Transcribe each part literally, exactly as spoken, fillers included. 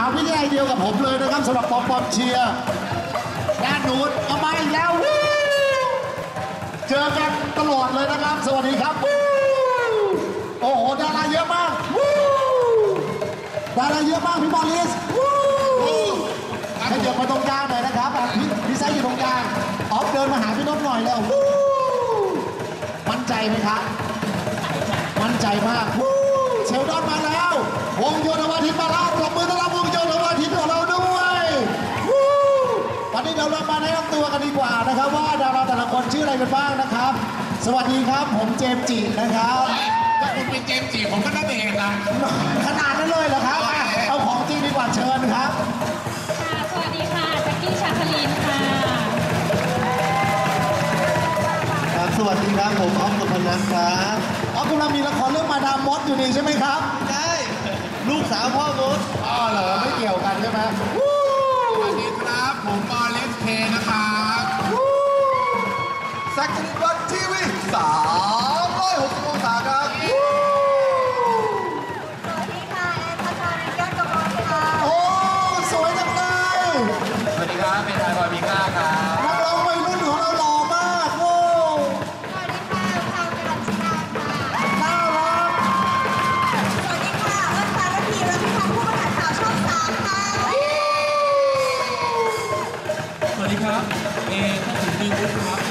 าวิทยาลัยเดียวกับผมเลยนะครับสำหรับปอมปอมเชียร์ด้านนู้นเอามาอีกแล้วเจอกันตลอดเลยนะครับสวัสดีครับโอ้โหดาราเยอะมากดาราเยอะมากพี่บอลลิสให้เดี๋ยวมาตรงกลางหน่อยนะครับพี่พี่ไซอยู่ตรงกลางออฟเดินมาหาพี่นพหน่อยแล้วมั่นใจไหมครับมั่นใจมากเชลดอนมาแล้ววงโยธวาทิตมาแล้วปรบมือต้อนรับวงโยธวาทิตของเราด้วยวันนี้เดี๋ยวเรามาแนะนำตัวกันดีกว่านะครับว่าดาราแต่ละคนชื่ออะไรกันบ้างนะครับสวัสดีครับผมเจมส์จินะครับถ้าคุณเป็นเจมส์จิผมก็นั่นเองนะขนาดนั้นเลยเหรอครับเอาของจริงดีกว่าเชิญครับค่ะสวัสดีค่ะแจ็คกี้ชาคลีนค่ะครับสวัสดีครับผมออฟสุพนันท์ครับออฟกำลังมีละครเรื่องมาดามมดอยู่นี่ใช่ไหมครับใช่ลูกสาวพ่อมดอ๋อเหรอไม่เกี่ยวกันใช่ไหมสวัสดีครับผมบอลเลสเคนะครับแซคชนิดวัฒน์ทีวีสามร้อยหกสิบองศาครับสวัสดีค่ะแอนพัชรินยอดกมลค่ะโอ้สวยจังเลยสวัสดีครับเป็นนายบอยมีก้าครับนักร้องวัยรุ่นของเราหล่อมากโอ้สวัสดีค่ะทางการชินาค่ะน่ารักสวัสดีค่ะเอิญฟ้าและพีและพี่พันธ์ผู้ประกาศข่าวช่องสามค่ะสวัสดีครับเอทัศน์ดีวุฒิครับ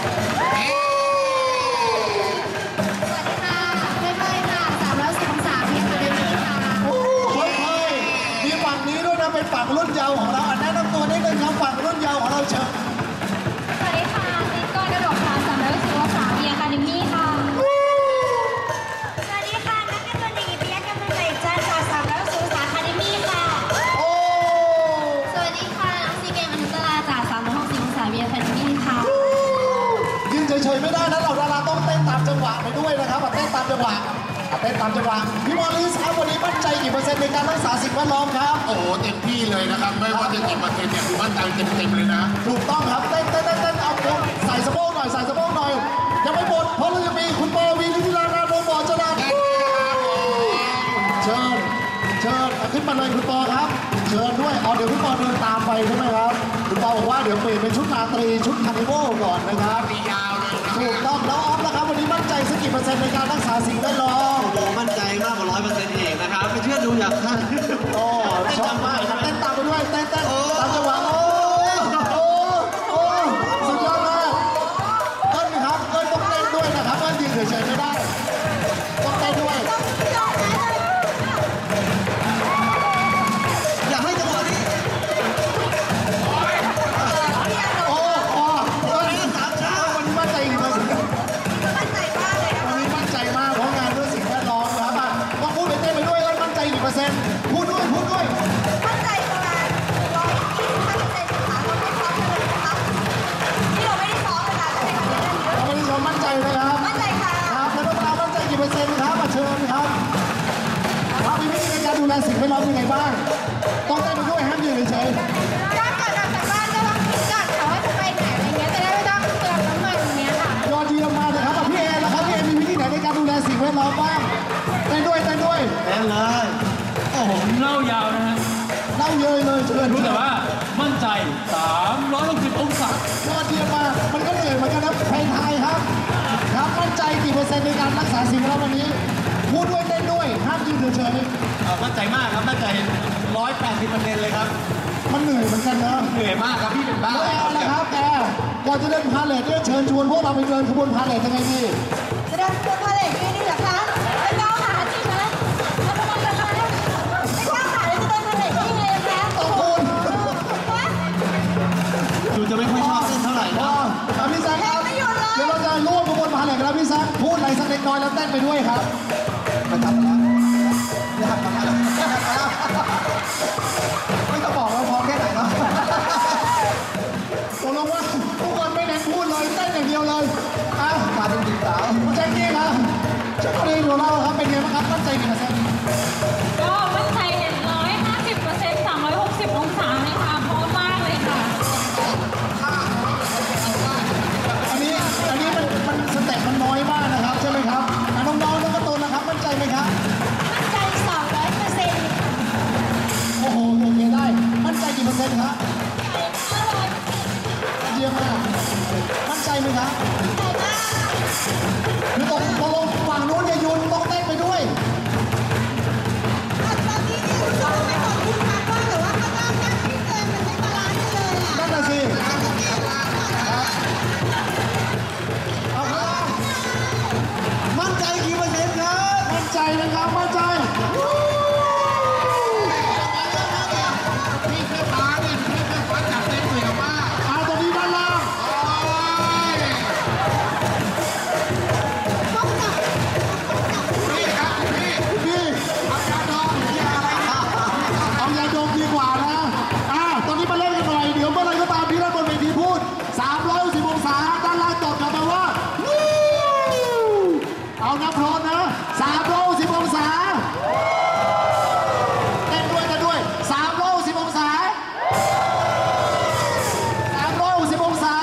เป็นฝั่งรุ่นเยาว์ของเราแนะนำตัวนิดนึงครับฝั่งรุ่นเยาว์ของเราเชิญสวัสดีค่ะติ๊กก้อยกระดกค่ะสามร้อยสิบองศาเบียร์คาเดมี่ค่ะสวัสดีค่ะนักการเมืองดีเปียกกำลังใจจันทร์จากสามร้อยสิบองศาคาเดมี่ค่ะโอ้สวัสดีค่ะน้องซีเกมอนุตราจากสามร้อยหกสิบองศาเบียร์คาเดมี่ค่ะยืนเฉยๆไม่ได้นะเราดาราต้องเต้นตามจังหวะไปด้วยนะครับเต้นตามจังหวะเต้นตามจังหวะพี่บอลลิสครับวันนี้มั่นใจกี่เปอร์เซ็นต์ในการรักษาสิ่งแวดล้อมครับโอ้โหเต็มที่เลยนะครับไม่ว่าจะกี่เปอร์เซ็นต์เนี่ยคือมั่นใจเต็มๆเลยนะถูกต้องครับเต้นเต้นเต้นเต้นเอาคนใส่สะโพกหน่อยใส่สะโพกหน่อยยังไม่หมดเพราะเราจะมีคุณปอวีลิธิรานาโรบอจนาเชิญเชิญขึ้นมาเลยคุณปอครับเชิญด้วยอ๋อเดี๋ยวคุณปอเดินตามไปใช่ไหมครับคุณปอบอกว่าเดี๋ยวเปลี่ยนเป็นชุดราตรีชุดคาร์นิวัลก่อนนะครับยาวเลยถูกต้องแล้วออฟนะครับวันนี้มั่นใจสักกี่เปอร์เซ็นต์ในการรักษาสิ่งแวดล้อมโอ้มั่นใจมากกว่าร้อยเปอร์เซ็นต์เองนะครับไม่เชื่อดูอย่างท่านโอ้ชอบมากเต้นตามไปด้วยเต้นเต้นตามจังหวะโอ้โอ้โอ้สุดยอดมากเต้นครับเต้นต้องเต้นด้วยนะครับเต้นยืนเฉยๆไม่ได้ต้องเต้นด้วยอยากให้จังหวะนี้โอ้โอ้วันนี้สามช้าวันนี้มั่นใจกี่เปอร์เซ็นต์มั่นใจมากเลยวันนี้มั่นใจมากเพราะงานเรื่องสิ่งแวดล้อมนะครับต้องพูดไปเต้นไปด้วยแล้วมั่นใจกี่เปอร์เซ็นต์พูดด้วยพูดด้วยมั่นใจประมาณร้อยยี่สิบห้าเปอร์เซ็นต์ค่ะเราไม่ซ้อมกันเลยนะคะที่เราไม่ได้ซ้อมเลยค่ะแต่เป็นคนที่เราไม่ได้ซ้อมมั่นใจเลยครับมั่นใจค่ะครับแล้วต้องเรามั่นใจกี่เปอร์เซ็นต์ครับมาเชิญครับครับมีวิธีการดูแลสิ่งแวดล้อมยังไงบ้างต้องเต้นไปด้วยห้ามยืนเฉยๆถ้าเกิดออกจากบ้านก็ต้องคิดก่อนค่ะว่าจะไปไหนอะไรเงี้ยจะได้ไม่ต้องเติมน้ำมันอย่างเงี้ยค่ะยอดเยี่ยมมากเลยครับพี่เอนะครับพี่เอมีวิธีไหนในการดูแลสิ่งแวดล้อมบ้างเต้นด้วยเต้นด้วยเต้นเลยโอ้โหเล่ายาวนะฮะเล่าเยอะเลยเชิญรู้แต่ว่ามั่นใจสามร้อยหกสิบองศายอดเยี่ยมมากมันก็เหนื่อยเหมือนกันนะเพลงไทยครับครับมั่นใจกี่เปอร์เซ็นต์ในการรักษาสิ่งแวดล้อมวันนี้พูดด้วยเต้นด้วยห้ามยืนเฉยมั่นใจมากครับมั่นใจร้อยแปดสิบเปอร์เซ็นต์เลยครับมันเหนื่อยเหมือนกันนะเหนื่อยมากครับพี่เป็นบ้าแล้วนะครับแอร์ก่อนจะเดินพาเลทเนี่ยเชิญชวนพวกเราไปเดินขบวนพาเลทยังไงดีจะเดินขบวนพาเลทยังไงดีเหรอคะไม่ต้องหาจริงนะแล้วก็ต้องหาไม่ต้องหาเลยจะเดินพาเลทยังไงคะขอบคุณดูจะไม่ค่อยชอบเต้นเท่าไหร่นะพี่แซคครับเดี๋ยวเราจะร่วมขบวนพาเลทกันแล้วพี่แซคพูดอะไรสักเล็กน้อยแล้วเต้นไปด้วยครับมาทำแล้วไม่ทำกันแล้วไม่ต้องบอกเราพร้อมแค่ไหนเนาะตกลงว่าทุกคนไม่เน้นพูดเลยเต้นอย่างเดียวเลยอ่ะมาเป็นติดสาวแจ็คกี้ครับแจ็คกี้ของเราครับเป็นไงบ้างครับมั่นใจกี่เปอร์เซ็นต์ก็มั่นใจร้อยห้าสิบเปอร์เซ็นต์สามร้อยหกสิบองศาเลยค่ะพร้อมมากเลยค่ะอันนี้อันนี้มันมันสเต็ปมันน้อยมากนะครับใช่ไหมครับน้องๆน้องก็ตัวกว่านะอ่าตอนนี้มาเล่นกันหน่อยเดี๋ยวเมื่อไรก็ตามที่ด้านบนเวทีพูดสามร้อยหกสิบองศาด้านล่างตอบกลับมาว่าวู้เอานับพร้อมนะสามร้อยหกสิบองศาเต้นด้วยกันด้วยสามร้อยหกสิบองศาสามร้อยหกสิบองศา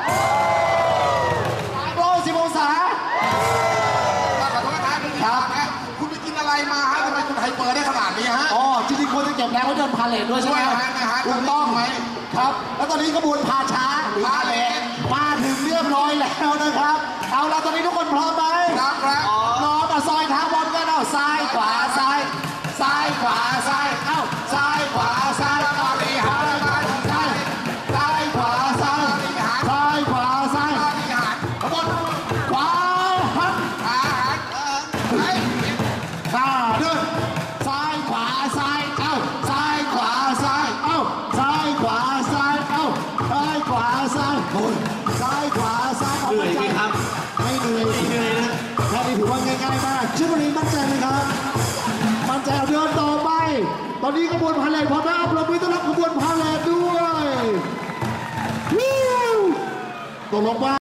สามร้อยหกสิบองศาขอโทษนะคุณครับคุณไปกินอะไรมาฮะทำไมคุณไฮเปอร์ได้ขนาดนี้ฮะอ๋อจริงๆควรจะเก็บแรงไว้เดินพาเลทด้วยใช่ไหมด้วยฮะนะฮะถูกต้องไหมครับ แล้วตอนนี้ขบวนพาช้าหรือพาเลทมาถึงเรียบร้อยแล้วนะครับ เอาละตอนนี้ทุกคนพร้อมไหมครับครับพร้อมอ่ะซอยเท้าบอลกันเอาซ้ายขวาซ้ายซ้ายขวาซ้ายเอ้าซ้ายขวาซ้ายบริหารบริหารซ้ายขวาซ้ายซ้ายขวาซ้ายบริหารขบวนขวาหันอาหารเออเฮ้ยข้าเดินซ้ายขวาซ้ายเอ้าซ้ายขวาซ้ายเอ้าซ้ายขวาซ้ายเอ้าซ้ายขวาซ้ายโอ้ยซ้ายขวาซ้ายเหนื่อยไหมครับไม่เหนื่อยเหนื่อยนะแค่นี้ถือว่าง่ายๆมากชื่อวันนี้มั่นใจไหมครับ มั่นใจเอาเดินต่อไป ตอนนี้ขบวนพาเลทพร้อมแล้วปรบมือต้อนรับขบวนพาเลทด้วยวิวตกลงว่า